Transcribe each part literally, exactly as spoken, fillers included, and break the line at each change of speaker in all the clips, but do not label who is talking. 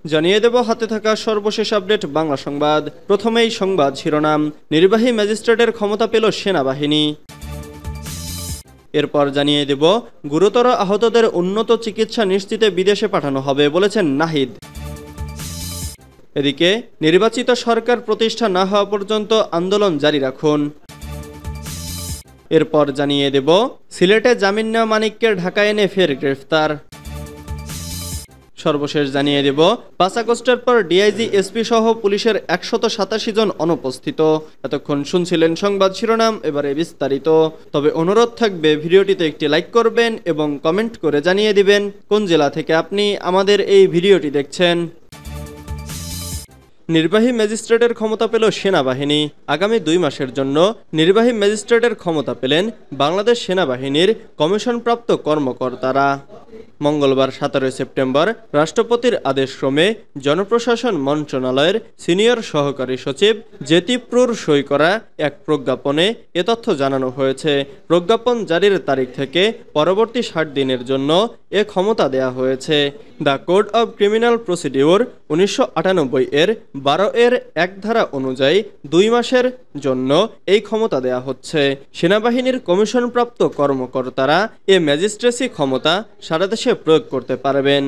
জানিয়ে দেব হাতে থাকা সর্বশেষ আপডেট বাংলা সংবাদ। প্রথমেই সংবাদ শিরোনাম। নির্বাহী ম্যাজিস্ট্রেটের ক্ষমতা পেল সেনাবাহিনী। এরপর জানিয়ে দেব গুরুতর আহতদের উন্নত চিকিৎসা নিশ্চিতে বিদেশে পাঠানো হবে বলেছেন নাহিদ। এদিকে নির্বাচিত সরকার প্রতিষ্ঠা না হওয়া পর্যন্ত আন্দোলন জারি রাখুন। এরপর জানিয়ে দেব সিলেটে জামিন নেওয়া মানিককে ঢাকায় এনে ফের গ্রেফতার। সর্বশেষ জানিয়ে দেব পাঁচ আগস্টের পর ডিআইজি এসপি সহ পুলিশের একশত সাতাশি জন অনুপস্থিত। এতক্ষণ শুনছিলেন সংবাদ শিরোনাম, এবারে বিস্তারিত। তবে অনুরোধ থাকবে ভিডিওটিতে একটি লাইক করবেন এবং কমেন্ট করে জানিয়ে দিবেন কোন জেলা থেকে আপনি আমাদের এই ভিডিওটি দেখছেন। নির্বাহী ম্যাজিস্ট্রেটের ক্ষমতা পেল সেনাবাহিনী। আগামী দুই মাসের জন্য নির্বাহী ম্যাজিস্ট্রেটের ক্ষমতা পেলেন বাংলাদেশ সেনাবাহিনীর কমিশনপ্রাপ্ত কর্মকর্তারা। মঙ্গলবার সতেরোই সেপ্টেম্বর রাষ্ট্রপতির আদেশক্রমে জনপ্রশাসন মন্ত্রণালয়ের সিনিয়র সহকারী সচিব জেতিপ্রুর সই করা এক প্রজ্ঞাপনে এ তথ্য জানানো হয়েছে। প্রজ্ঞাপন জারির তারিখ থেকে পরবর্তী ষাট দিনের জন্য এ ক্ষমতা দেয়া হয়েছে। The code of criminal procedure উনিশশো আটানব্বই এর বারো এর এক ধারা অনুযায়ী দুই মাসের জন্য এই ক্ষমতা দেয়া হচ্ছে। সেনাবাহিনীর কমিশনপ্রাপ্ত কর্মকর্তারা এ ম্যাজিস্ট্রেসি ক্ষমতা সারা দেশে প্রয়োগ করতে পারবেন।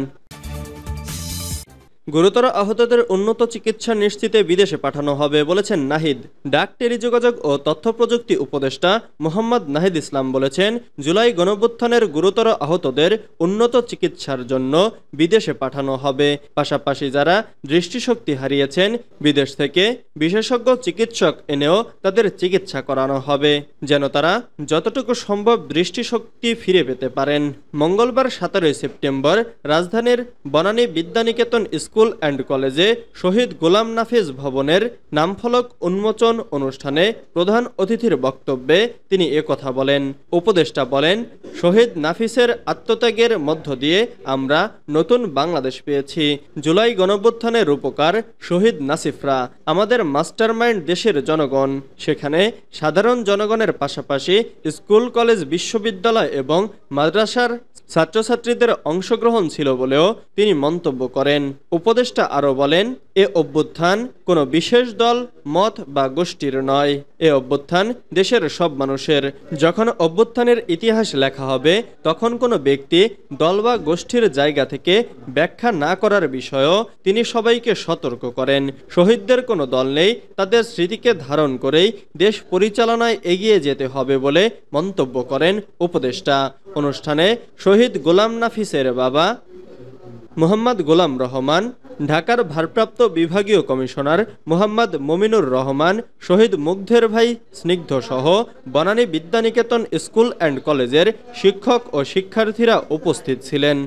গুরুতর আহতদের উন্নত চিকিৎসা নিশ্চিতে বিদেশে পাঠানো হবে বলেছেন নাহিদ। ডাক, টেলিযোগাযোগ ও তথ্য প্রযুক্তি উপদেষ্টা মোহাম্মদ নাহিদ ইসলাম বলেছেন, জুলাই গণঅভ্যুত্থানের গুরুতর আহতদের উন্নত চিকিৎসার জন্য বিদেশে পাঠানো হবে। পাশাপাশি যারা দৃষ্টিশক্তি হারিয়েছেন বিদেশ থেকে বিশেষজ্ঞ চিকিৎসক এনেও তাদের চিকিৎসা করানো হবে, যেন তারা যতটুকু সম্ভব দৃষ্টিশক্তি ফিরে পেতে পারেন। মঙ্গলবার সতেরোই সেপ্টেম্বর রাজধানীর বনানী বিদ্যানিকেতন স্কুল অ্যান্ড কলেজে শহীদ গোলাম নাফিজ ভবনের নামফলক উন্মোচন অনুষ্ঠানে প্রধান অতিথির বক্তব্যে তিনি একথা বলেন। উপদেষ্টা বলেন, শহীদ নাফিসের আত্মত্যাগের মধ্য দিয়ে আমরা নতুন বাংলাদেশ পেয়েছি। জুলাই গণঅভ্যুত্থানের রূপকার শহীদ নাসিফরা আমাদের মাস্টারমাইন্ড দেশের জনগণ। সেখানে সাধারণ জনগণের পাশাপাশি স্কুল, কলেজ, বিশ্ববিদ্যালয় এবং মাদ্রাসার ছাত্রছাত্রীদের অংশগ্রহণ ছিল বলেও তিনি মন্তব্য করেন। উপদেষ্টা আরও বলেন, এ অভ্যুত্থান কোনো বিশেষ দল, মত বা গোষ্ঠীর নয়। এ অভ্যুত্থান দেশের সব মানুষের। যখন অভ্যুত্থানের ইতিহাস লেখা হবে তখন কোনো ব্যক্তি, দল বা গোষ্ঠীর জায়গা থেকে ব্যাখ্যা না করার বিষয়েও তিনি সবাইকে সতর্ক করেন। শহীদদের কোনো দল নেই, তাদের স্মৃতিকে ধারণ করেই দেশ পরিচালনায় এগিয়ে যেতে হবে বলে মন্তব্য করেন উপদেষ্টা। অনুষ্ঠানে শহীদ গোলাম নাফিসের বাবা মোহাম্মদ গোলাম রহমান, ঢাকার ভারপ্রাপ্ত বিভাগীয় কমিশনার মোহাম্মদ মমিনুর রহমান, শহীদ মুগ্ধের ভাই স্নিগ্ধ সহ বনানী বিদ্যানিকেতন স্কুল অ্যান্ড কলেজের শিক্ষক ও শিক্ষার্থীরা উপস্থিত ছিলেন।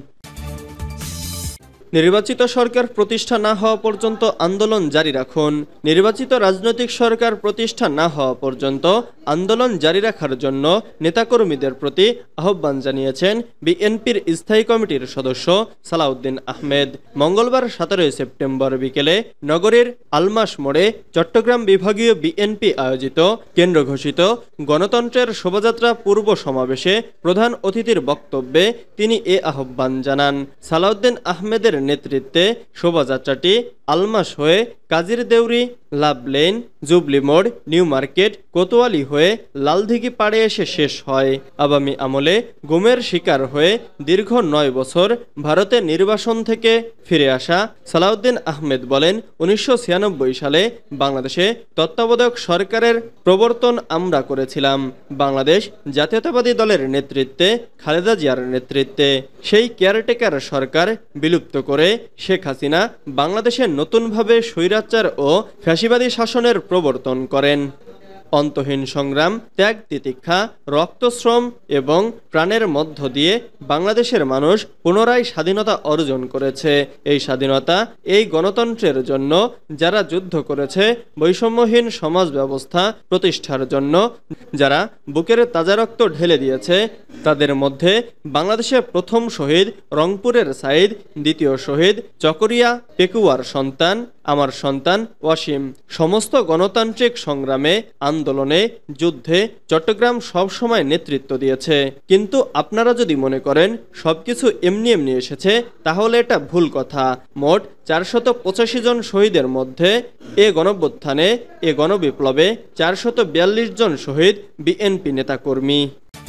নির্বাচিত সরকার প্রতিষ্ঠা না হওয়া পর্যন্ত আন্দোলন জারি রাখুন। নির্বাচিত রাজনৈতিক সরকার প্রতিষ্ঠা না হওয়া পর্যন্ত আন্দোলন জারি রাখার জন্য নেতাকর্মীদের প্রতি আহ্বান জানিয়েছেন বিএনপির স্থায়ী কমিটির সদস্য সালাউদ্দিন আহমেদ। মঙ্গলবার সতেরোই সেপ্টেম্বর বিকেলে নগরীর আলমাস মোড়ে চট্টগ্রাম বিভাগীয় বিএনপি আয়োজিত কেন্দ্র ঘোষিত গণতন্ত্রের শোভাযাত্রা পূর্ব সমাবেশে প্রধান অতিথির বক্তব্যে তিনি এ আহ্বান জানান। সালাউদ্দিন আহমেদের নেতৃত্বে শোভাযাত্রাটি আলমাস হয়ে কাজীর দেউরি, লাভ লেন, জুবলি মোড়, নিউ মার্কেট, কোতোয়ালি হয়ে লালদিঘি পাড়ে এসে শেষ হয়। আওয়ামী আমলে গুমের শিকার হয়ে দীর্ঘ নয় বছর ভারতে নির্বাসন থেকে ফিরে আসা সালাউদ্দিন আহমেদ বলেন, উনিশশো ছিয়ানব্বই সালে বাংলাদেশে তত্ত্বাবধায়ক সরকারের প্রবর্তন আমরা করেছিলাম। বাংলাদেশ জাতীয়তাবাদী দলের নেতৃত্বে, খালেদা জিয়ার নেতৃত্বে। সেই কেয়ারটেকার সরকার বিলুপ্ত করে শেখ হাসিনা বাংলাদেশে নতুনভাবে স্বৈরাচার ও ফ্যাসিবাদী শাসনের প্রবর্তন করেন। অন্তহীন সংগ্রাম, ত্যাগ, তিতিক্ষা, রক্তশ্রম এবং প্রাণের মধ্য দিয়ে বাংলাদেশের মানুষ পুনরায় স্বাধীনতা অর্জন করেছে। এই স্বাধীনতা, এই গণতন্ত্রের জন্য যারা যুদ্ধ করেছে, বৈষম্যহীন সমাজ ব্যবস্থা প্রতিষ্ঠার জন্য যারা বুকের তাজা রক্ত ঢেলে দিয়েছে, তাদের মধ্যে বাংলাদেশে প্রথম শহীদ রংপুরের সাইদ, দ্বিতীয় শহীদ চকরিয়া পেকুয়ার সন্তান আমার সন্তান ওয়াসিম। সমস্ত গণতান্ত্রিক সংগ্রামে আন্দোলনে, যুদ্ধে চট্টগ্রাম সবসময় নেতৃত্ব দিয়েছে। কিন্তু আপনারা যদি মনে করেন সবকিছু এমনি এমনি এসেছে, তাহলে এটা ভুল কথা। মোট চারশত পঁচাশি জন শহীদের মধ্যে এ গণঅভ্যুত্থানে, এ গণবিপ্লবে চারশত বিয়াল্লিশ জন শহীদ বিএনপি নেতাকর্মী।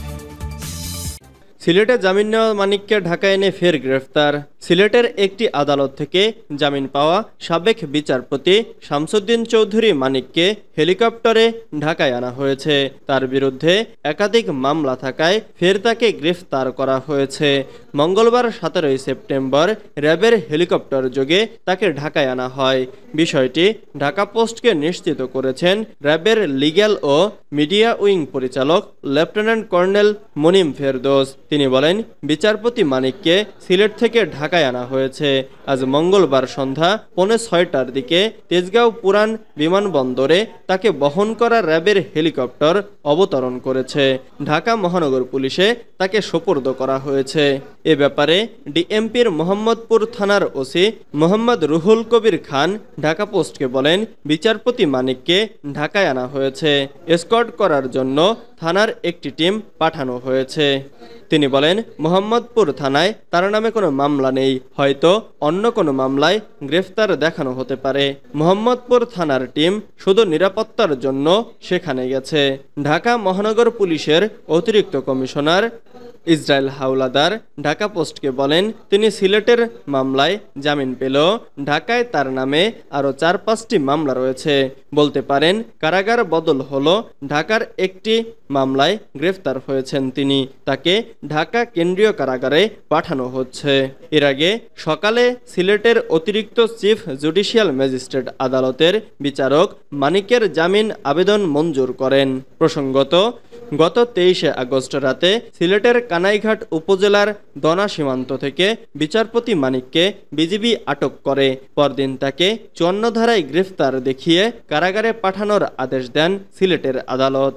সিলেটে জামিন নেওয়া মানিককে ঢাকায় এনে ফের গ্রেফতার। সিলেটের একটি আদালত থেকে জামিন পাওয়া সাবেক বিচারপতি শামসুদ্দিন চৌধুরী মানিককে হেলিকপ্টারে ঢাকায় আনা হয়েছে। তার বিরুদ্ধে একাধিক মামলা থাকায় ফের তাকে গ্রেফতার করা হয়েছে। মঙ্গলবার সতেরোই সেপ্টেম্বর র্যাবের হেলিকপ্টার যোগে তাকে ঢাকায় আনা হয়। বিষয়টি ঢাকা পোস্টকে নিশ্চিত করেছেন র্যাবের লিগ্যাল ও মিডিয়া উইং পরিচালক লেফটেন্যান্ট কর্নেল মনিম ফেরদৌস। তিনি বলেন, বিচারপতি মানিককে সিলেট থেকে ঢাকায় আনা হয়েছে। আজ মঙ্গলবার সন্ধ্যা পৌনে ছয়টার দিকে তেজগাঁও পুরান বিমানবন্দরে তাকে বহন করা র্যাবের হেলিকপ্টার অবতরণ করেছে। ঢাকা মহানগর পুলিশে তাকে সোপর্দ করা হয়েছে। এ ব্যাপারে ডিএমপির মোহাম্মদপুর থানার ওসি মোহাম্মদ রুহুল কবির খান ঢাকা পোস্টকে বলেন, বিচারপতি মানিককে ঢাকায় আনা হয়েছে। এসকর্ট করার জন্য থানার একটি টিম পাঠানো হয়েছে। তিনি বলেন, মোহাম্মদপুর থানায় তার নামে কোনো মামলা নেই, হয়তো অন্য কোনো মামলায় গ্রেফতার দেখানো হতে পারে। মোহাম্মদপুর থানার টিম শুধু নিরাপত্তার জন্য সেখানে গেছে। ঢাকা মহানগর পুলিশের অতিরিক্ত কমিশনার ইসরায়েল হাওলাদার ঢাকা পোস্টকে বলেন, তিনি সিলেটের মামলায় জামিন পেল, ঢাকায় তার নামে আরও চার পাঁচটি মামলা রয়েছে। বলতে পারেন কারাগার বদল হলো, ঢাকার একটি মামলায় গ্রেফতার হয়েছেন তিনি, তাকে ঢাকা কেন্দ্রীয় কারাগারে পাঠানো হচ্ছে। এর আগে সকালে সিলেটের অতিরিক্ত চিফ জুডিশিয়াল ম্যাজিস্ট্রেট আদালতের বিচারক মানিকের জামিন আবেদন মঞ্জুর করেন। প্রসঙ্গত, গত তেইশে আগস্ট রাতে সিলেটের কানাইঘাট উপজেলার দনা সীমান্ত থেকে বিচারপতি মানিককে বিজিবি আটক করে। পরদিন তাকে চুয়ান্ন ধারায় গ্রেফতার দেখিয়ে কারাগারে পাঠানোর আদেশ দেন সিলেটের আদালত।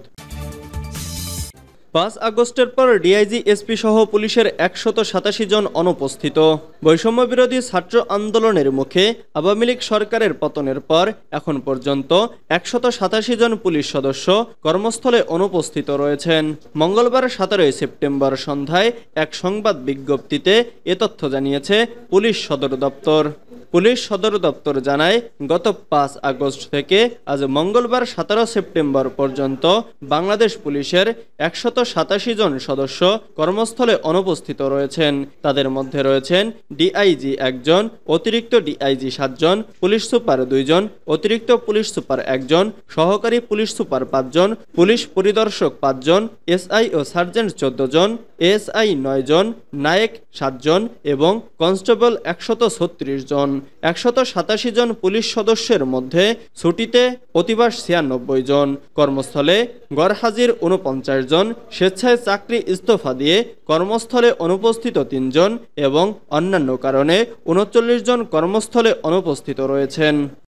পাঁচ আগস্টের পর ডিআইজি এসপি সহ পুলিশের একশত সাতাশি জন অনুপস্থিত। বৈষম্য বিরোধী ছাত্র আন্দোলনের মুখে আওয়ামী লীগ সরকারের পতনের পর এখন পর্যন্ত একশত সাতাশি জন পুলিশ সদস্য কর্মস্থলে অনুপস্থিত রয়েছেন। মঙ্গলবার সতেরোই সেপ্টেম্বর সন্ধ্যায় এক সংবাদ বিজ্ঞপ্তিতে এ তথ্য জানিয়েছে পুলিশ সদর দপ্তর। পুলিশ সদর দপ্তর জানায়, গত পাঁচ আগস্ট থেকে আজ মঙ্গলবার সতেরো সেপ্টেম্বর পর্যন্ত বাংলাদেশ পুলিশের একশত সাতাশি জন সদস্য কর্মস্থলে অনুপস্থিত রয়েছেন। তাদের মধ্যে রয়েছেন ডিআইজি একজন, অতিরিক্ত ডিআইজি সাতজন, পুলিশ সুপার দুইজন, অতিরিক্ত পুলিশ সুপার একজন, সহকারী পুলিশ সুপার পাঁচজন, পুলিশ পরিদর্শক পাঁচজন, এসআই ও সার্জেন্ট চোদ্দ জন, এএসআই নয় জন, নায়েক সাতজন এবং কনস্টেবল একশত ছত্রিশ জন। একশত সাতাশি জন পুলিশ সদস্যের মধ্যে ছুটিতে প্রতিবাস ছিয়ানব্বই জন, কর্মস্থলে গড়হাজির উনপঞ্চাশ জন, স্বেচ্ছায় চাকরি ইস্তফা দিয়ে কর্মস্থলে অনুপস্থিত তিনজন এবং অন্যান্য কারণে উনচল্লিশ জন কর্মস্থলে অনুপস্থিত রয়েছেন।